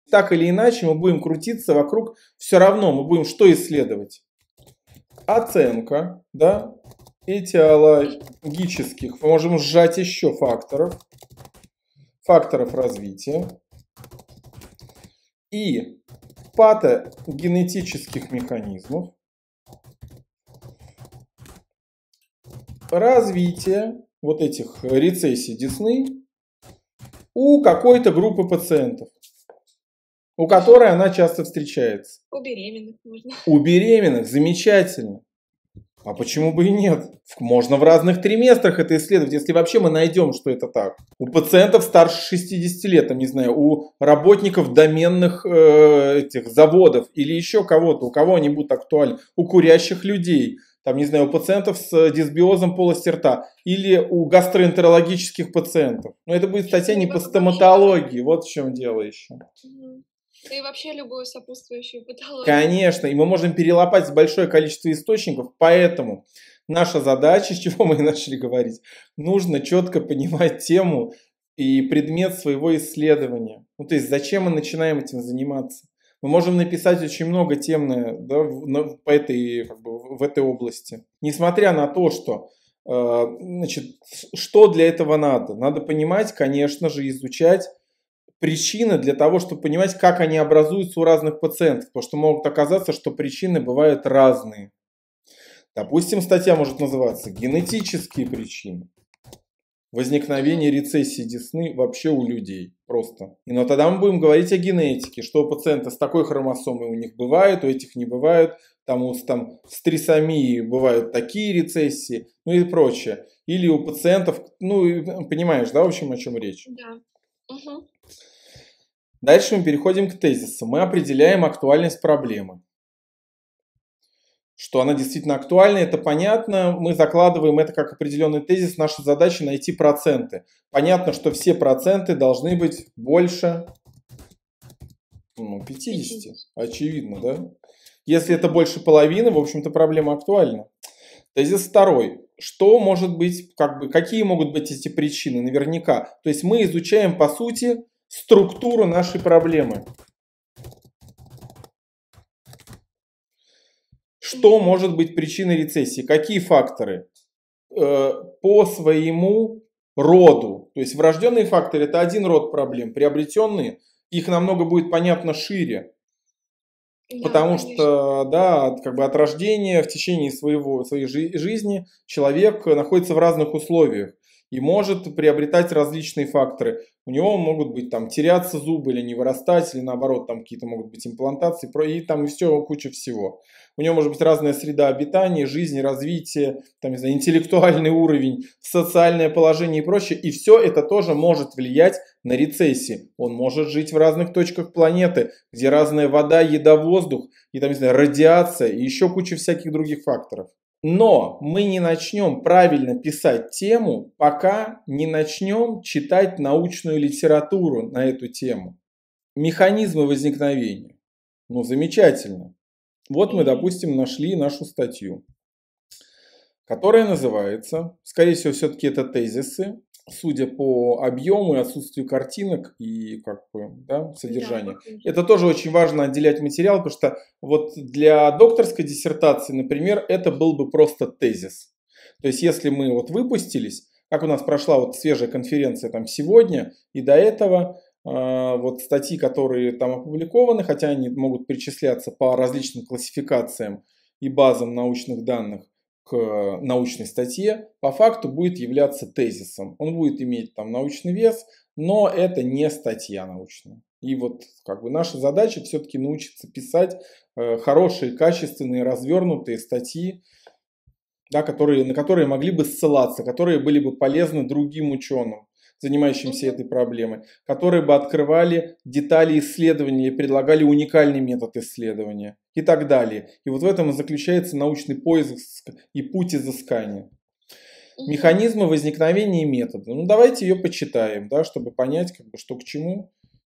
Так или иначе мы будем крутиться вокруг, все равно мы будем что исследовать? Оценка, да, этиологических, мы можем сжать еще факторов развития и патогенетических механизмов развития вот этих рецессий десны у какой-то группы пациентов, у которой она часто встречается. У беременных можно. У беременных, замечательно. А почему бы и нет? Можно в разных триместрах это исследовать, если вообще мы найдем, что это так. У пациентов старше 60 лет, там, не знаю, у работников доменных этих заводов или еще кого-то, у кого они будут актуальны, у курящих людей, там, не знаю, у пациентов с дисбиозом полости рта или у гастроэнтерологических пациентов. Но это будет статья не по стоматологии, вот в чем дело еще. И вообще любую сопутствующую патологию. Конечно, и мы можем перелопатить большое количество источников, поэтому наша задача, с чего мы и начали говорить, нужно четко понимать тему и предмет своего исследования. Ну, то есть, зачем мы начинаем этим заниматься? Мы можем написать очень много тем, да, по этой, как бы, в этой области. Несмотря на то, что значит, что для этого надо? Надо понимать, конечно же, изучать причины для того, чтобы понимать, как они образуются у разных пациентов. Потому что могут оказаться, что причины бывают разные. Допустим, статья может называться «Генетические причины возникновения рецессии десны вообще у людей». Просто. Но тогда мы будем говорить о генетике, что у пациента с такой хромосомой у них бывает, у этих не бывает. Там с трисомией бывают такие рецессии, ну и прочее. Или у пациентов, ну, понимаешь, да, в общем, о чем речь? Да. Угу. Дальше мы переходим к тезису. Мы определяем актуальность проблемы. Что она действительно актуальна, это понятно. Мы закладываем это как определенный тезис. Наша задача найти проценты. Понятно, что все проценты должны быть больше 50. Очевидно, да? Если это больше половины, в общем-то, проблема актуальна. Тезис второй. Что может быть, какие могут быть эти причины? Наверняка. То есть мы изучаем, по сути, структуру нашей проблемы. Что может быть причиной рецессии? Какие факторы? По своему роду. То есть врожденные факторы – это один род проблем. Приобретенные, их намного будет понятно шире. Да, потому конечно. Что, да, от рождения в течение своей жизни человек находится в разных условиях и может приобретать различные факторы. У него могут быть там теряться зубы или не вырастать, или наоборот там какие-то могут быть имплантации, и там все, куча всего. У него может быть разная среда обитания, жизни, развития, там, не знаю, интеллектуальный уровень, социальное положение и прочее. И все это тоже может влиять на рецессии. Он может жить в разных точках планеты, где разная вода, еда, воздух, и там, не знаю, радиация, и еще куча всяких других факторов. Но мы не начнем правильно писать тему, пока не начнем читать научную литературу на эту тему. Механизмы возникновения. Ну, замечательно. Вот мы, допустим, нашли нашу статью, которая называется, скорее всего, все-таки это тезисы, судя по объему и отсутствию картинок и содержания. Да, это тоже очень важно отделять материал, потому что вот для докторской диссертации, например, это был бы просто тезис. То есть если мы вот выпустились, как у нас прошла вот свежая конференция там сегодня и до этого, вот статьи, которые там опубликованы, хотя они могут причисляться по различным классификациям и базам научных данных к научной статье, по факту будет являться тезисом. Он будет иметь там научный вес, но это не статья научная. И вот наша задача все-таки научиться писать хорошие, качественные, развернутые статьи, да, на которые могли бы ссылаться, которые были бы полезны другим ученым, занимающимся этой проблемой, которые бы открывали детали исследования и предлагали уникальный метод исследования и так далее. И вот в этом и заключается научный поиск и путь изыскания. Механизмы возникновения и методы. Ну, давайте ее почитаем, да, чтобы понять, что к чему.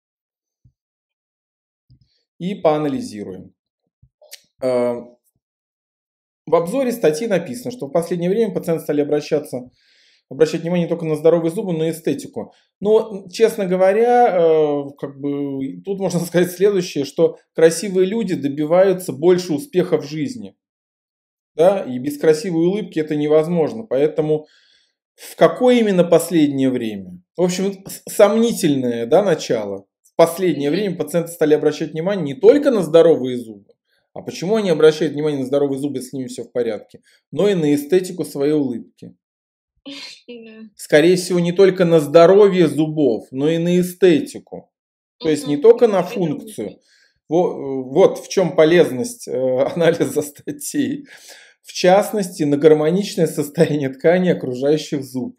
И поанализируем. В обзоре статьи написано, что в последнее время пациенты стали обращаться обращать внимание не только на здоровые зубы, но и эстетику. Но, честно говоря, как бы тут можно сказать следующее, что красивые люди добиваются больше успеха в жизни. Да, и без красивой улыбки это невозможно. Поэтому в какое именно последнее время? В общем, сомнительное, да, начало. В последнее время пациенты стали обращать внимание не только на здоровые зубы, а почему они обращают внимание на здоровые зубы, если с ними все в порядке, но и на эстетику своей улыбки. Да. Скорее всего, не только на здоровье зубов, но и на эстетику. То есть не только на функцию. Вот в чем полезность анализа статей. В частности, на гармоничное состояние ткани окружающих зуб.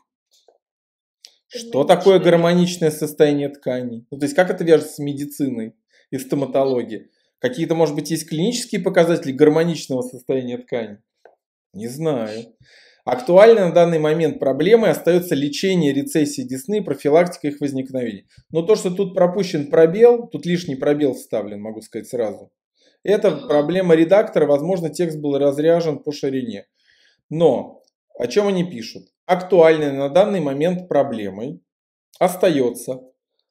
Что такое гармоничное состояние тканей? Ну, то есть, как это вяжется с медициной и стоматологией? Какие-то, может быть, есть клинические показатели гармоничного состояния ткани? Не знаю. Актуальной на данный момент проблемой остается лечение рецессии десны и профилактика их возникновения. Но то, что тут пропущен пробел, тут лишний пробел вставлен, могу сказать сразу. Это проблема редактора, возможно, текст был разряжен по ширине. Но о чем они пишут? Актуальной на данный момент проблемой остается.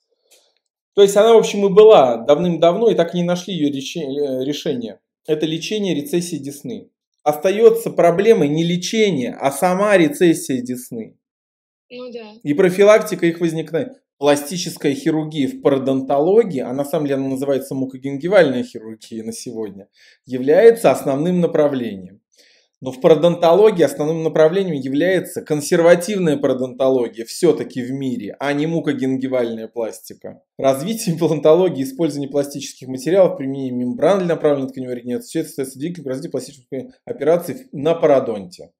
То есть она, в общем, и была давным-давно, и так и не нашли ее решение. Это лечение рецессии десны. Остается проблемой не лечение, а сама рецессия десны. Ну да. И профилактика их возникновения. Пластическая хирургия в пародонтологии, а на самом деле она называется мукогенгивальная хирургия на сегодня, является основным направлением. Но в пародонтологии основным направлением является консервативная пародонтология все-таки в мире, а не мукогенгивальная пластика. Развитие имплантологии, использование пластических материалов, применение мембран для направленной тканевой регенерации, все это остается двигателем к развитию пластических операций на пародонте.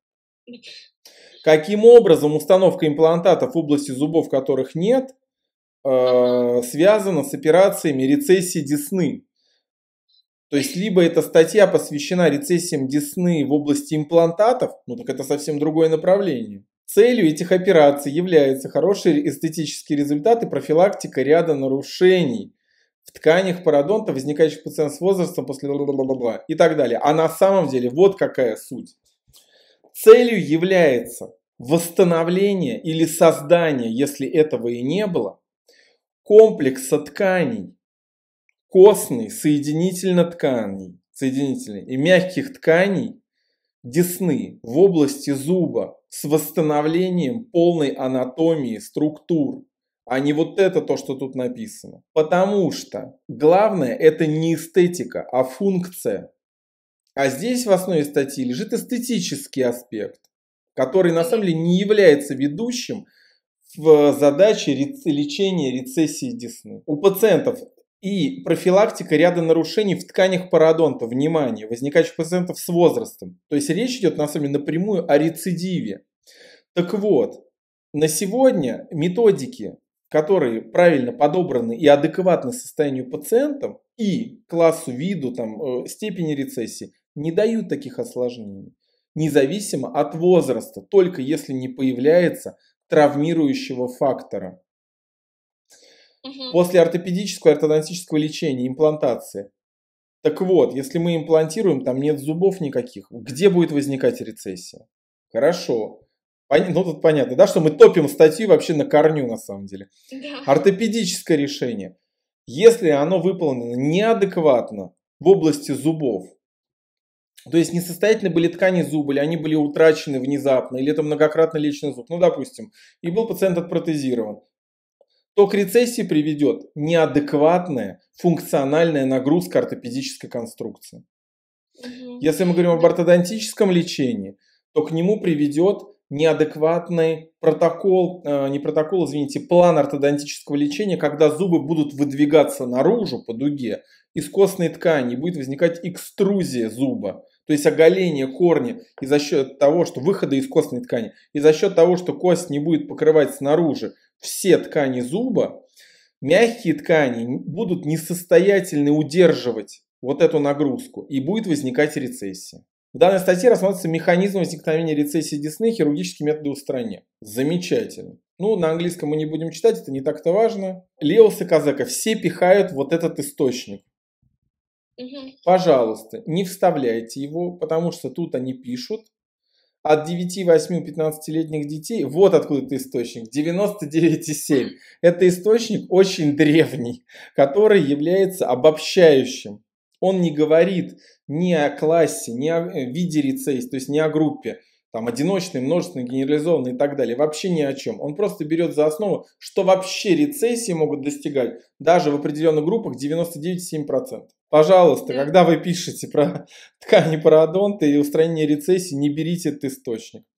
Каким образом установка имплантатов в области зубов, которых нет, связана с операциями рецессии десны? То есть, либо эта статья посвящена рецессиям десны в области имплантатов, ну так это совсем другое направление. Целью этих операций является хороший эстетический результат и профилактика ряда нарушений в тканях пародонта, возникающих у пациентов с возрастом после бла-бла-бла-бла и так далее. А на самом деле вот какая суть. Целью является восстановление или создание, если этого и не было, комплекса тканей, костной, соединительной и мягких тканей десны в области зуба с восстановлением полной анатомии, структур, а не вот это то, что тут написано. Потому что главное это не эстетика, а функция. А здесь в основе статьи лежит эстетический аспект, который на самом деле не является ведущим в задаче лечения рецессии десны. У пациентов и профилактика ряда нарушений в тканях пародонта, внимание, возникающих у пациентов с возрастом. То есть речь идет на самом деле напрямую о рецидиве. Так вот, на сегодня методики, которые правильно подобраны и адекватны состоянию пациентов и классу, виду, степени рецессии, не дают таких осложнений. Независимо от возраста, только если не появляется травмирующего фактора. После ортопедического и ортодонтического лечения, имплантации. Так вот, если мы имплантируем, там нет зубов никаких, где будет возникать рецессия? Хорошо. Ну тут понятно, да, что мы топим статью вообще на корню на самом деле. Да. Ортопедическое решение. Если оно выполнено неадекватно в области зубов, то есть несостоятельны были ткани зуба, или они были утрачены внезапно, или это многократно леченный зуб, ну допустим, и был пациент отпротезирован, то к рецессии приведет неадекватная функциональная нагрузка ортопедической конструкции. Если мы говорим об ортодонтическом лечении, то к нему приведет неадекватный план ортодонтического лечения, когда зубы будут выдвигаться наружу по дуге из костной ткани, и будет возникать экструзия зуба, то есть оголение корня, и за счет того, что выхода из костной ткани, и за счет того, что кость не будет покрывать снаружи все ткани зуба, мягкие ткани будут несостоятельны удерживать вот эту нагрузку, и будет возникать рецессия. В данной статье рассматривается механизм возникновения рецессии десны и хирургические методы устранения. Замечательно. Ну, на английском мы не будем читать, это не так-то важно. Леос и Казека все пихают вот этот источник. Пожалуйста, не вставляйте его, потому что тут они пишут от 9, 8, 15-летних детей, вот откуда это источник, 99,7. Это источник очень древний, который является обобщающим. Он не говорит ни о классе, ни о виде рецессии, то есть ни о группе, там одиночной, множественной, генерализованной и так далее, вообще ни о чем. Он просто берет за основу, что вообще рецессии могут достигать даже в определенных группах 99,7%. Пожалуйста, когда вы пишете про ткани пародонта и устранение рецессии, не берите этот источник.